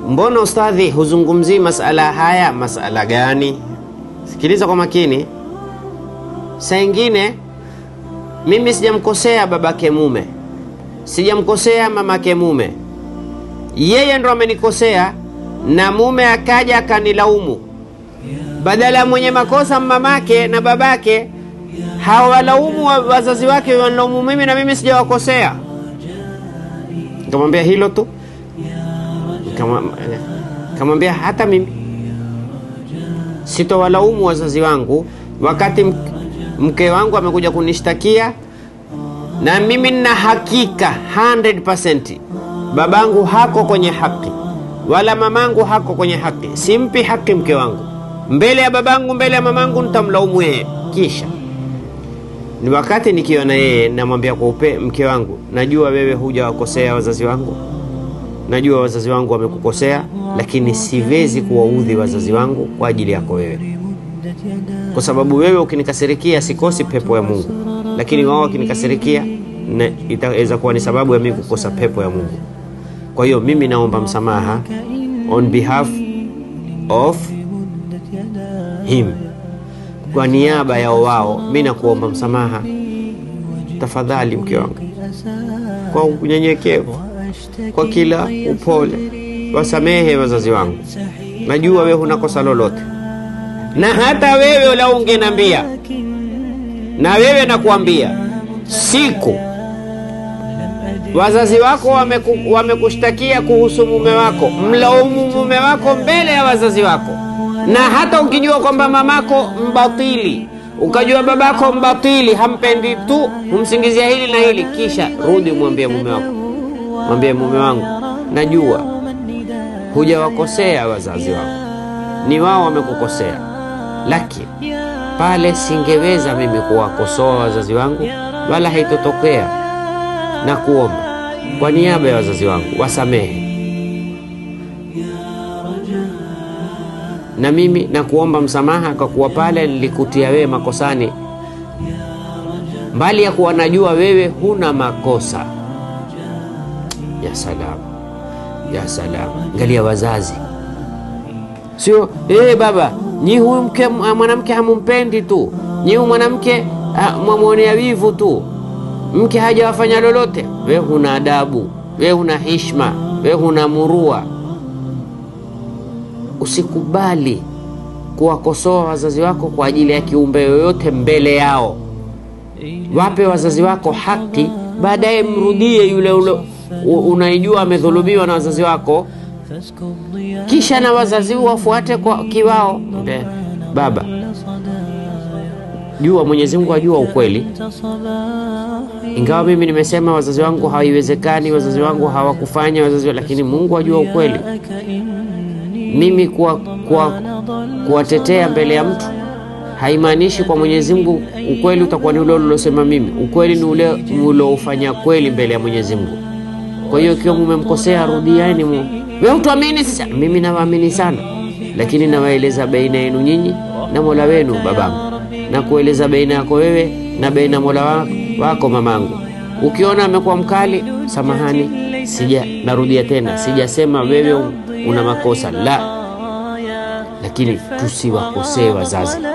Mbona ustadhi huzungumzi masala haya? Masala gani? Sikiliza kwa makini. Saa ingine mimi sijamkosea babake mume, sijamkosea mamake mume, yeye ndo amenikosea, na mume akaja akanilaumu. Badala mwenye makosa mamake na babake, hawalaumu wazazi wake, wanalaumu mimi, na mimi sijawakosea. Nikamwambia hilo tu. Nikamwambia hata mimi sitowalaumu wazazi wangu wakati mke wangu amekuja kunishtakia, na mimi nina hakika 100% babangu hako kwenye haki wala mamangu hako kwenye haki. Simpi haki mke wangu. Mbele ya babangu, mbele ya mamangu nitamlaumu yeye. Kisha ni wakati nikiona yeye, namwambia kwa mke wangu, najua wewe hujawakosea wazazi wangu, najua wazazi wangu wamekukosea, lakini siwezi kuwaudhi wazazi wangu kwa ajili yako wewe, kwa sababu wewe ukinikasirikia sikosi pepo ya Mungu, lakini wao ukinikasirikia itaweza kuwa ni sababu ya mimi kukosa pepo ya Mungu. Kwa hiyo mimi naomba msamaha on behalf of him, kwa niaba ya wao mimi nakuomba msamaha. Tafadhali mke wangu, kwa unyenyekevu, kwa kila upole, wasamehe wazazi wangu. Najua wewe huna kosa lolote, na hata wewe ula ungenambia, na wewe nakuambia, siku wazazi wako wamekushtakia kuhusu mume wako, mlaumu mume wako mbele ya wazazi wako. Na hata ukijua kwamba mamako mbatili, ukajua babako mbatili, hampendi tu, humsingizia hili na hili, kisha rudi mwambie mume wako, mwambie mume wangu, najua hujawakosea wazazi wako, ni wao wamekukosea, lakini pale singeweza mimi kuwakosoa wazazi wangu, wala haitotokea, na kuomba kwa niaba ya wazazi wangu wasamehe. Na mimi nakuomba msamaha kwa kuwa pale nilikutia wewe makosani, mbali ya kuwa najua wewe huna makosa. Ya salam, ya salam. Angalia wazazi, sio baba, ni huyu mwanamke hamumpendi tu, ni huyu mwanamke mwamuonea wivu tu, mke hajawafanya lolote. Wewe huna adabu, wewe huna heshima, wewe huna murua. Usikubali kuwakosoa wazazi wako kwa ajili ya kiumbe yoyote mbele yao. Wape wazazi wako haki, baadaye mrudie yule unaijua amedhulumiwa na wazazi wako, kisha na wazazi wafuate kwa kiwao. Baba, jua Mwenyezi Mungu ajua ukweli, ingawa mimi nimesema wazazi wangu haiwezekani, wazazi wangu hawakufanya, lakini Mungu ajua ukweli. Mimi kuwatetea mbele ya mtu haimaanishi kwa Mwenyezi Mungu ukweli utakuwa ni ule ulosema mimi. Ukweli ni ule uliofanya kweli mbele ya Mwenyezi Mungu. Kwa hiyo ikiwa mmemkosea, rudiani. Wewe utuamini sasa, mimi nawaamini sana, lakini nawaeleza baina yenu nyinyi na Mola wenu babangu, na kueleza baina yako wewe na baina Mola wako mamangu. Ukiona amekuwa mkali, samahani, narudia tena, sijasema wewe una makosa, la, lakini tusiwakosee wazazi.